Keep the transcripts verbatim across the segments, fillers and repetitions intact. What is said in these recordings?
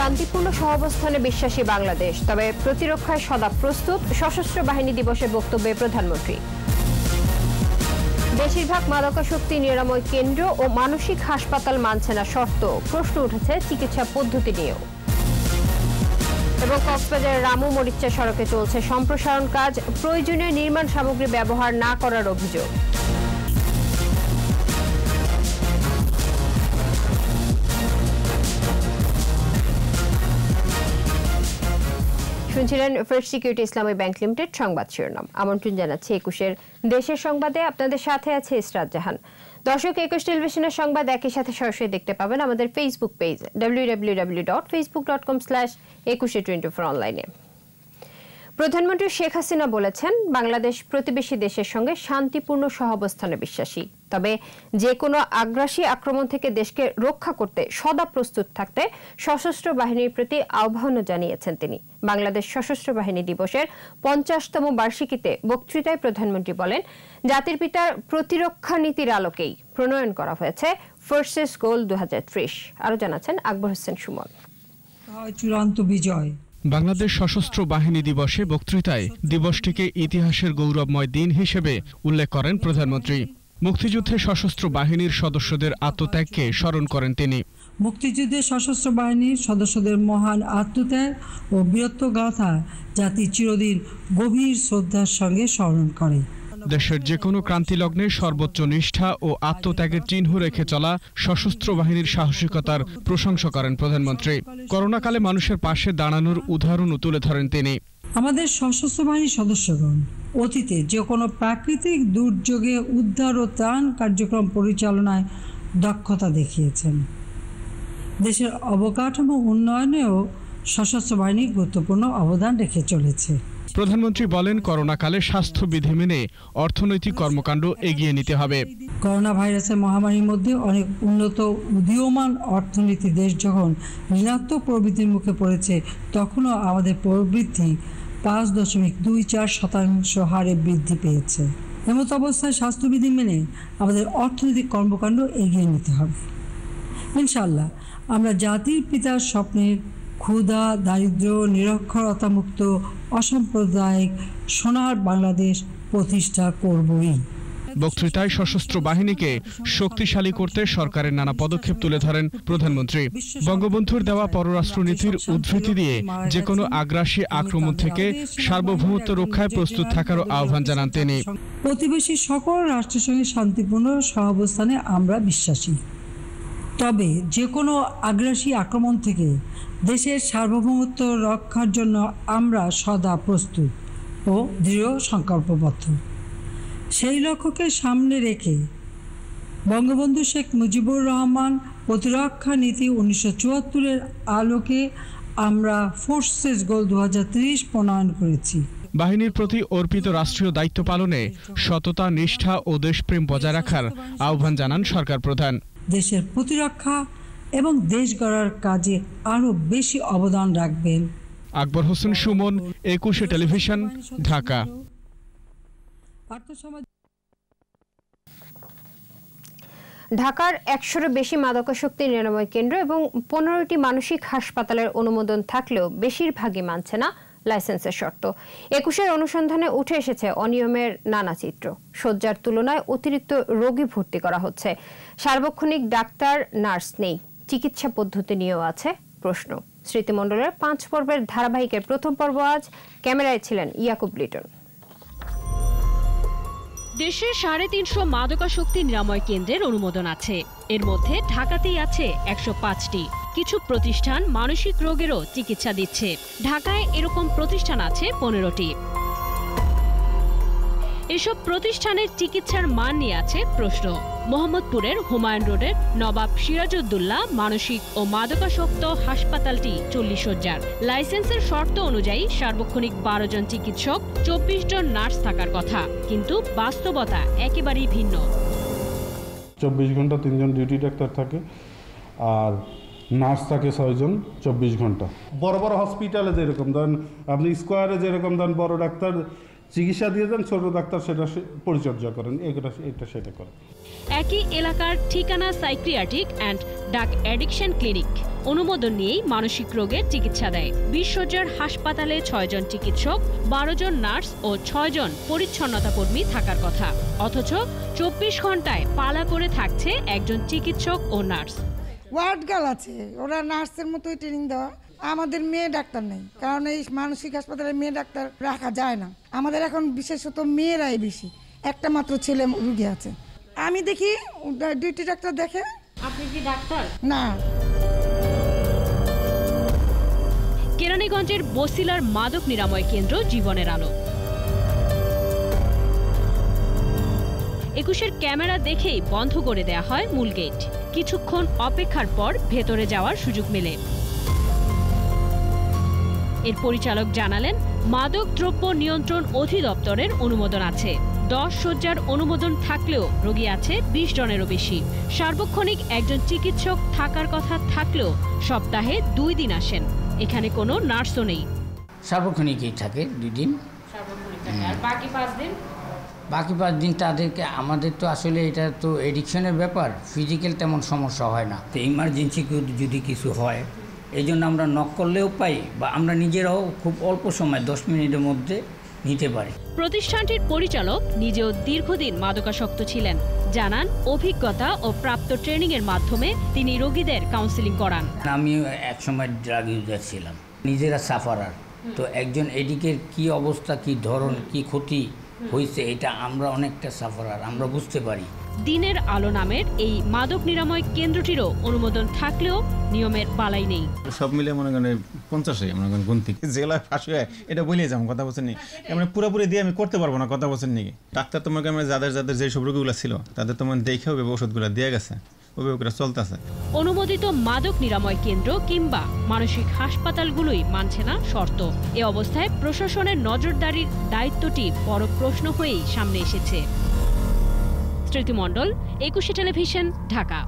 শান্তিপূর্ণ সহাবস্থানে বিশ্বাসী বাংলাদেশ, তবে প্রতিরক্ষায় সদা প্রস্তুত সশস্ত্র বাহিনী দিবসে বক্তব্যে প্রধানমন্ত্রী। বেশিরভাগ মাদকাসক্তি নিরাময় কেন্দ্র ও মানসিক হাসপাতাল মানছে না শর্ত, প্রশ্ন উঠেছে চিকিৎসা পদ্ধতি নিয়েও। এবং কক্সবাজারের রামু মরিচ্চা সড়কে চলছে সম্প্রসারণ কাজ, প্রয়োজনীয় নির্মাণ সামগ্রী ব্যবহার না করার অভিযোগ। শুনছিলেন first security Islami bank limited সংবাদ শিরোনাম। আমন্ত্রণ জানাচ্ছি একুশের দেশের সংবাদে, আপনাদের সাথে আছে ইসরাত জাহান। দর্শক, একুশ টেলিভিশনের সংবাদ একই সাথে সরাসরি দেখতে পাবেন আমাদের Facebook page W W W dot Facebook dot com slash Ekushey twenty four অনলাইনে। প্রধানমন্ত্রী শেখ হাসিনা বলেছেন, বাংলাদেশ প্রতিবেশী দেশের সঙ্গে শান্তিপূর্ণ সহাবস্থানে বিশ্বাসী, তবে যে কোনো আগ্রাসী আক্রমণ থেকে দেশকে রক্ষা করতে সদা প্রস্তুত থাকতে সশস্ত্র বাহিনীর প্রতি আহ্বানও জানিয়েছেন তিনি। বাংলাদেশ সশস্ত্র বাহিনী দিবসের পঞ্চাশতম বার্ষিকীতে বক্তৃতায় প্রধানমন্ত্রী বলেন, জাতির পিতার প্রতিরক্ষা নীতির আলোকেই প্রণয়ন করা হয়েছে ফোর্সেস গোল দু হাজার ত্রিশ। আরও জানাচ্ছেন আকবর হোসেন সুমন। চূড়ান্ত বিজয়। বাংলাদেশ সশস্ত্র বাহিনী দিবসে বক্তৃতায় দিবসটিকে ইতিহাসের গৌরবময় দিন হিসেবে উল্লেখ করেন প্রধানমন্ত্রী। মুক্তিযুদ্ধে সশস্ত্র বাহিনীর সদস্যদের আত্মত্যাগকে স্মরণ করেন তিনি। মুক্তিযুদ্ধে সশস্ত্র বাহিনীর সদস্যদের মহান আত্মত্যাগ ও বীরত্ব গাথা জাতি চিরদিন গভীর শ্রদ্ধার সঙ্গে স্মরণ করে। দেশের যে কোনো ক্রান্তিলগ্নে সর্বোচ্চ নিষ্ঠা ও আত্মত্যাগের চিহ্ন রেখে চলা সশস্ত্র বাহিনীর সাহসিকতার প্রশংসা করেন প্রধানমন্ত্রী। করোনাকালে মানুষের পাশে দাঁড়ানোর উদাহরণও তুলে ধরেন তিনি। আমাদের সশস্ত্র বাহিনীর সদস্যগণ অতীতে যে কোনো প্রাকৃতিক দুর্যোগে উদ্ধার ও ত্রাণ কার্যক্রম পরিচালনায় দক্ষতা দেখিয়েছেন। দেশের অবকাঠামো উন্নয়নেও সশস্ত্র বাহিনী গুরুত্বপূর্ণ অবদান রেখে চলেছে। প্রধানমন্ত্রী বলেন, করোনাকালে স্বাস্থ্যবিধি মেনে অর্থনৈতিক কর্মকাণ্ড এগিয়ে নিতে হবে। করোনা ভাইরাসের মহামারীর মধ্যে অনেক উন্নত উদীয়মান অর্থনীতি দেশ যখন ঋণাত্মক প্রবৃদ্ধির মুখে পড়েছে, তখনও আমাদের প্রবৃদ্ধি পাঁচ দশমিক দুই চার শতাংশ হারে বৃদ্ধি পেয়েছে। এমত অবস্থায় স্বাস্থ্যবিধি মেনে আমাদের অর্থনৈতিক কর্মকাণ্ড এগিয়ে নিতে হবে। ইনশাআল্লাহ আমরা জাতির পিতার স্বপ্নের ক্ষুধা, দারিদ্র, নিরক্ষরতামুক্ত অসাম্প্রদায়িক সোনার বাংলাদেশ প্রতিষ্ঠা করবই। বক্তৃতায় সশস্ত্র বাহিনীকে শক্তিশালী করতে সরকারের নানা পদক্ষেপ তুলে ধরেন প্রধানমন্ত্রী। বঙ্গবন্ধুর দেওয়া পররাষ্ট্রনীতির উদ্ধৃতি দিয়ে যে কোনো আগ্রাসী আক্রমণ থেকে সার্বভৌমত্ব রক্ষায় প্রস্তুত থাকারও আহ্বান জানান তিনি। প্রতিবেশী সকল রাষ্ট্রের সঙ্গে শান্তিপূর্ণ সহাবস্থানে আমরা বিশ্বাসী, তবে যে কোনো আগ্রাসী আক্রমণ থেকে দেশের সার্বভৌমত্ব রক্ষার জন্য আমরা সদা প্রস্তুত ও দৃঢ় সংকল্পবদ্ধ। সেই লক্ষ্যকে সামনে রেখে বঙ্গবন্ধু শেখ মুজিবুর রহমান প্রতিরক্ষা নীতি উনিশশো চুয়াত্তরের আলোকে আমরা ফোর্সেস গোল দু হাজার ত্রিশ প্রণয়ন করেছি। বাহিনীর প্রতি অর্পিত রাষ্ট্রীয় দায়িত্ব পালনে সততা, নিষ্ঠা ও দেশপ্রেম বজায় রাখার আহ্বান জানান সরকার প্রধান। দেশের প্রতিরক্ষা এবং দেশ গড়ার কাজে আরও বেশি অবদান রাখবেন। আকবর হোসেন সুমন, একুশে টেলিভিশন, ঢাকা। ঢাকার একশোরও বেশি মাদকাসক্তি নিরাময় কেন্দ্র এবং পনেরোটি মানসিক হাসপাতালের অনুমোদন থাকলেও বেশিরভাগই মানছে না লাইসেন্সের শর্ত। একুশের অনুসন্ধানে উঠে এসেছে অনিয়মের নানা চিত্র। শয্যার তুলনায় অতিরিক্ত রোগী ভর্তি করা হচ্ছে, সার্বক্ষণিক ডাক্তার, নার্স নেই, চিকিৎসা পদ্ধতি নিয়েও আছে প্রশ্ন। স্মৃতিমণ্ডলের পাঁচ পর্বের ধারাবাহিকের প্রথম পর্ব আজ। ক্যামেরায় ছিলেন ইয়াকুব লিটন। দেশের সাড়ে তিনশো মাদকাসক্তি নিরাময় কেন্দ্রের অনুমোদন আছে, এর মধ্যে ঢাকাতেই আছে একশো পাঁচটি। কিছু প্রতিষ্ঠান মানসিক রোগেরও চিকিৎসা দিচ্ছে। ঢাকায় এরকম প্রতিষ্ঠান আছে পনেরোটি। এসব প্রতিষ্ঠানের চিকিৎসার মান নিয়ে আছে প্রশ্ন। মোহাম্মদপুরের হুমায়ুন রোডের নবাব সিরাজউদ্দৌলা মানসিক ও মাদকাসক্ত হাসপাতালটি চল্লিশ শয্যার। লাইসেন্সের শর্ত অনুযায়ী সার্বক্ষণিক বারো জন চিকিৎসক, চব্বিশ জন নার্স থাকার কথা, কিন্তু বাস্তবতা একেবারেই ভিন্ন। চব্বিশ ঘন্টা তিনজন ডিউটি ডাক্তার থাকে আর নার্স থাকে ছয়জন চব্বিশ ঘন্টা। বড় বড় হসপিটালে যেরকম ধরেন আপনি স্কোয়ারে যেরকম ধরেন বড় ডাক্তার চিকিৎসা দিয়ে দেন, ছোট ডাক্তার সেটা পরিচর্যা করেন, এটা এটা সেটা করেন। একই এলাকার ঠিকানা psychiatric and drug addiction clinic অনুমোদন নিয়েই মানসিক রোগের চিকিৎসা দেয়। বিশ শয্যার হাসপাতালে ছয়জন চিকিৎসক, বারো জন নার্স ও ছয় জন পরিচ্ছন্নতা কর্মী থাকার কথা, অথচ চব্বিশ ঘন্টায় পালা করে থাকছে একজন চিকিৎসক ও নার্স। ওয়ার্ড গার্ল আছে, ওরা নার্সের মতোই ট্রেনিং দেওয়া। আমাদের মেয়ে ডাক্তার নেই, কারণ এই মানসিক হাসপাতালে মেয়ে ডাক্তার রাখা যায় না। আমাদের এখন বিশেষত মেয়েরাই বেশি, একটা মাত্র ছেলে রুগী আছে। আমি দেখি ডিউটি ডাক্তার দেখে। আপনি কি ডাক্তার? না। কেরানীগঞ্জের বসিলার মাদক নিরাময় কেন্দ্র জীবনের আলো। একুশের ক্যামেরা দেখেই বন্ধ করে দেয়া হয় মূল গেট। কিছুক্ষণ অপেক্ষার পর ভেতরে যাওয়ার সুযোগ মেলে। এর পরিচালক জানালেন, মাদক দ্রব্য নিয়ন্ত্রণ অধিদপ্তরের অনুমোদন আছে। দশ শয্যার অনুমোদন থাকলেও রোগী আছে বিশ জনেরও বেশি। সার্বক্ষণিক একজন চিকিৎসক থাকার কথা থাকলেও সপ্তাহে দুই দিন আসেন। এখানে কোনো নার্সও নেই। সার্বক্ষণিকই থাকে দুই দিন, আর বাকি পাঁচ দিন বাকি পাঁচ দিন তাদেরকে আমাদের তো আসলে এটা তো এডিকশনের ব্যাপার, ফিজিক্যাল তেমন সমস্যা হয় না। তো ইমার্জেন্সি যদি কিছু হয় এই জন্য আমরা নক করলেও পাই, বা আমরা নিজেরাও খুব অল্প সময় দশ মিনিটের মধ্যে নিতে পারি। প্রতিষ্ঠানটির পরিচালক নিজেও দীর্ঘদিন মাদকাসক্ত ছিলেন। জানান, অভিজ্ঞতা ও প্রাপ্ত ট্রেনিং এর মাধ্যমে তিনি রোগীদের কাউন্সেলিং করান। আমি এক সময় ড্রাগ ইউজার ছিলাম, নিজেরা সাফারার। তো একজন এডিকের কি অবস্থা, কি ধরন, কি ক্ষতি হয়েছে, এটা আমরা অনেকটা সাফারার, আমরা বুঝতে পারি। দিনের আলো নামের এই মাদক নিরাময় কেন্দ্রটিরও অনুমোদন থাকলেও নিয়মের বালাই নেই। সব মিলে মনে করেন পঞ্চাশে মনে করেন গন্তি জেলায় ফাঁসি হয়, এটা বলে যাম কথা বলছেন নি, মানে পুরোপুরি দিয়ে আমি করতে পারবো না, কথা বলছেন নাকি। ডাক্তার তোমাকে আমরা যাদের যাদের যে সব রোগীগুলো ছিল তাদের তোমার দেখেও ওষুধগুলো দিয়ে গেছে, ওগুলো চলতেছে। অনুমোদিত মাদক নিরাময় কেন্দ্র কিংবা মানসিক হাসপাতালগুলোই মানছে না শর্ত। এ অবস্থায় প্রশাসনের নজরদারির দায়িত্বটি বড় প্রশ্ন হয়েই সামনে এসেছে। স্মৃতি মণ্ডল, একুশে টেলিভিশন, ঢাকা।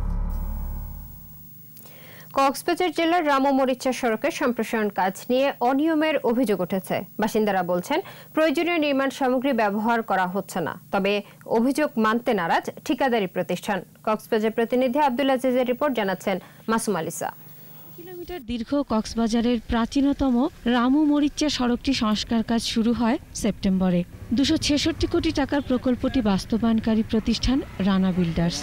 কক্সবাজার জেলার রামু-মরিচা সড়কের সম্প্রসারণ কাজ নিয়ে অনিয়মের অভিযোগ উঠেছে। বাসিন্দারা বলছেন, প্রয়োজনীয় নির্মাণ সামগ্রী ব্যবহার করা হচ্ছে না। তবে অভিযোগ মানতে নারাজ ঠিকাদারি প্রতিষ্ঠান। কক্সবাজার প্রতিনিধি আব্দুল আজিজের রিপোর্ট, জানাচ্ছেন মাসুম আলিসা। কিলোমিটার দীর্ঘ কক্সবাজারের প্রাচীনতম রামু-মরিচা সড়কটি সংস্কার কাজ শুরু হয় সেপ্টেম্বরে। দুশো ছেষট্টি কোটি টাকার প্রকল্পটি বাস্তবায়নকারী প্রতিষ্ঠান রানা বিল্ডার্স।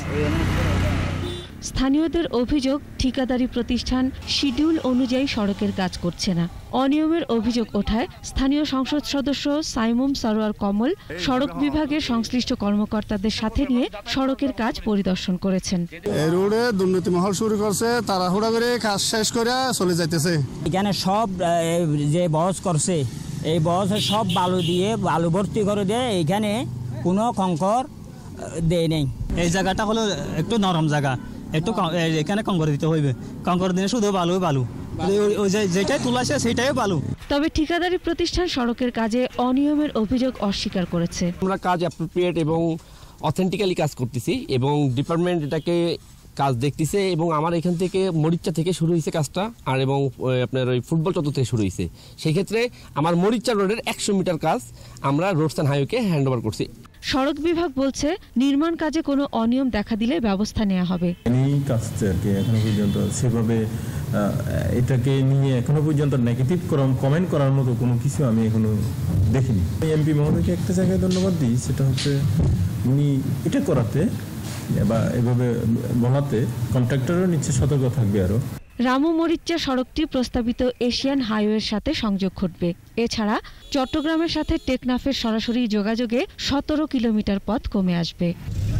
স্থানীয়দের অভিযোগ, ঠিকাদারি প্রতিষ্ঠান শিডিউল অনুযায়ী সড়কের কাজ করছে না। অনিয়মের অভিযোগ ওঠায় স্থানীয় সংসদ সদস্য সাইমুম সরোয়ার কমল সড়ক বিভাগের সংশ্লিষ্ট কর্মকর্তাদের সাথে নিয়ে সড়কের কাজ পরিদর্শন করেছেন। এই রোডে দুর্নীতি মহল শুরু করছে, তাড়াহুড়া করে কাজ শেষ করে চলে যাইতেছে। এখানে সব যে বস করছে, এই বস সব বালু দিয়ে বালু ভর্তি করে দিয়ে এখানে কোনো কঙ্কর দেয় নেই। এই জায়গাটা হলো একটু নরম জায়গা, একটু এখানে কঙ্কর দিতে হইবে। কঙ্কর দিনে শুধু বালু বালু, যেটাই তুলাছে সেটাই বালু। তবে ঠিকাদারি প্রতিষ্ঠান সড়কের কাজে অনিয়মের অভিযোগ অস্বীকার করেছে। আমরা কাজ অ্যাপ্রোপ্রিয়েট এবং অথেন্টিক্যালি কাজ করতেছি এবং ডিপার্টমেন্ট এটাকে কাজ দেখতেছে। এবং আমার এখান থেকে মরিচা থেকে শুরু হয়েছে কাজটা, আর এবং আপনার ওই ফুটবল চত্বর থেকে শুরু হয়েছে। সেই ক্ষেত্রে আমার মরিচা রোডের একশো মিটার কাজ আমরা রোডস অ্যান্ড হাইওয়েকে হ্যান্ড ওভার করছি। সড়ক বিভাগ বলছে, নির্মাণ কাজে কোনো অনিয়ম দেখা দিলে ব্যবস্থা নেওয়া হবে। এই কাজটা আর কি এখনো পর্যন্ত সেভাবে এটাকে নিয়ে এখনো পর্যন্ত নেগেটিভ কমেন্ট করার মতো কোনো কিছু আমি এখনো দেখিনি। এমপি মহোদয়কে একটা জায়গায় ধন্যবাদ দিই, সেটা হচ্ছে উনি এটা করাতে বা এভাবে বলাতে কন্ট্রাক্টরও নিচ্ছে সতর্ক থাকবে। আরো রামু-মরিচা সড়কটি প্রস্তাবিত এশিয়ান হাইওয়ের সাথে সংযোগ ঘটবে। এছাড়া চট্টগ্রামের সাথে টেকনাফের সরাসরি যোগাযোগে সতেরো কিলোমিটার পথ কমে আসবে।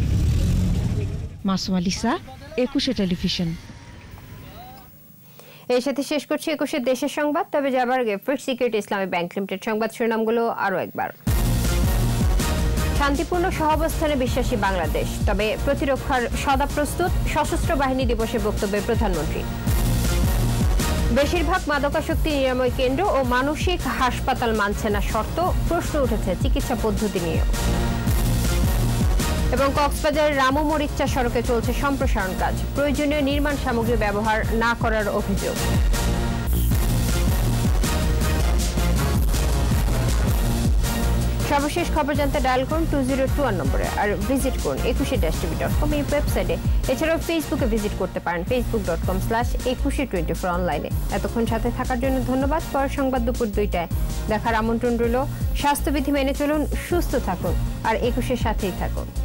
মাসুম আলিসা, একুশে টেলিভিশন। এর সাথে শেষ করছি একুশের দেশের সংবাদ। তবে যাবার আগে first security Islami bank limited সংবাদ শিরোনামগুলো আরও একবার। শান্তিপূর্ণ সহাবস্থানে বিশ্বাসী বাংলাদেশ, তবে প্রতিরক্ষার সদা প্রস্তুত, সশস্ত্র বাহিনী দিবসে বক্তব্যে প্রধানমন্ত্রী। বেশিরভাগ মাদকাসক্তি নিরাময় কেন্দ্র ও মানসিক হাসপাতাল মানছে না শর্ত, প্রশ্ন উঠেছে চিকিৎসা পদ্ধতি নিয়ে। এবং কক্সবাজার রামু-মরিচা সড়কে চলছে সম্প্রসারণ কাজ, প্রয়োজনীয় নির্মাণ সামগ্রী ব্যবহার না করার অভিযোগ। সর্বশেষ খবর জানতে ডায়াল করুন টু জিরো টু ওয়ান নম্বরে আর ভিজিট করুন একুশে ড্যাশ টিভি ডট কম এই ওয়েবসাইটে। এছাড়াও ফেসবুকে ভিজিট করতে পারেন Facebook dot com slash Ekushey twenty four অনলাইনে। এতক্ষণ সাথে থাকার জন্য ধন্যবাদ। পরের সংবাদ দুপুর দুইটায় দেখার আমন্ত্রণ রইল। স্বাস্থ্যবিধি মেনে চলুন, সুস্থ থাকুন আর একুশের সাথেই থাকুন।